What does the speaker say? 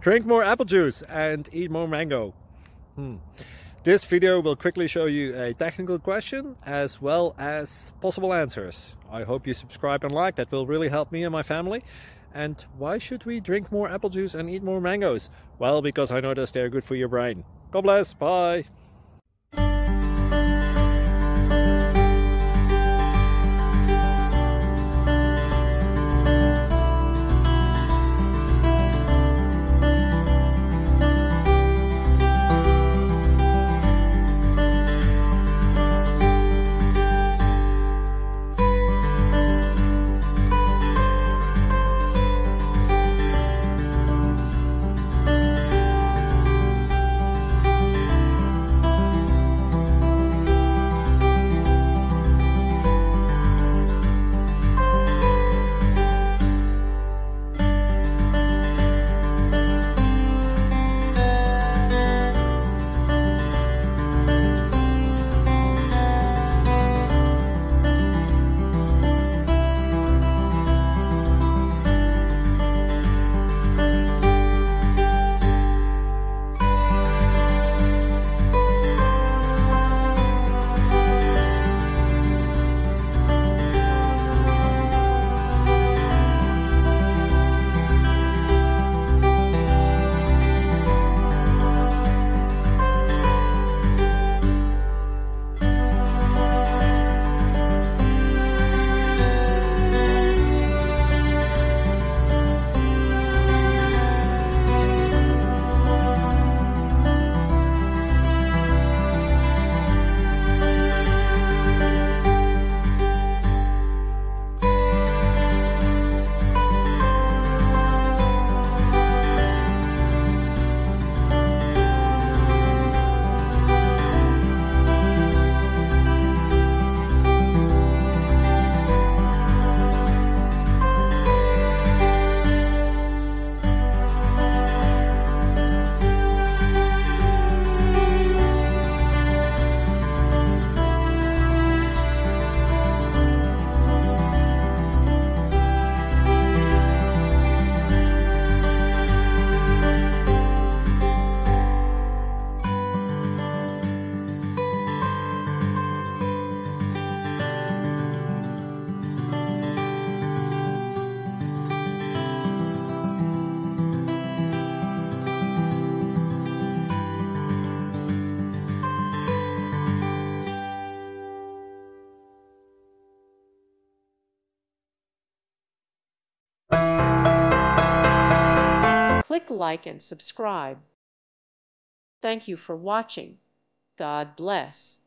Drink more apple juice and eat more mango. This video will quickly show you a technical question as well as possible answers. I hope you subscribe and like, that will really help me and my family. And why should we drink more apple juice and eat more mangoes? Well, because I noticed they're good for your brain. God bless, bye! Click like and subscribe. Thank you for watching. God bless.